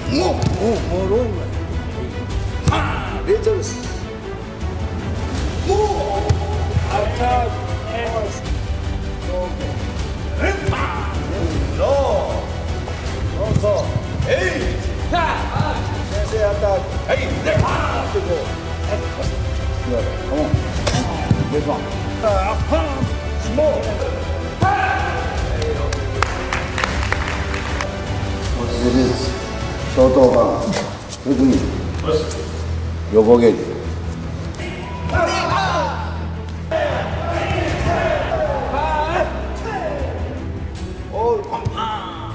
ロング。はあ、レイチャルス。もう。アタック。ロー。そう。えい。先生アタック。はい。で、パーンってこう。Come on. This one. Small. This is short over with me. Yogo gate. All come.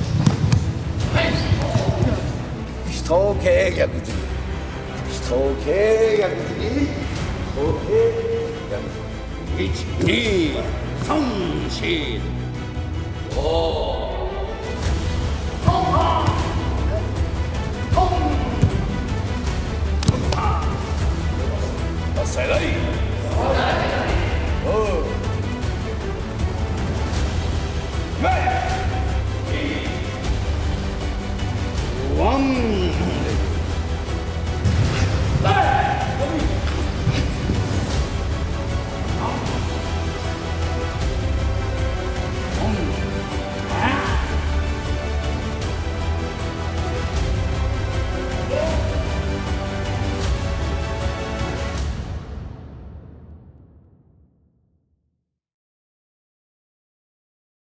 人系逆次。人系逆次。1、2、3、4、5。再来。前。1。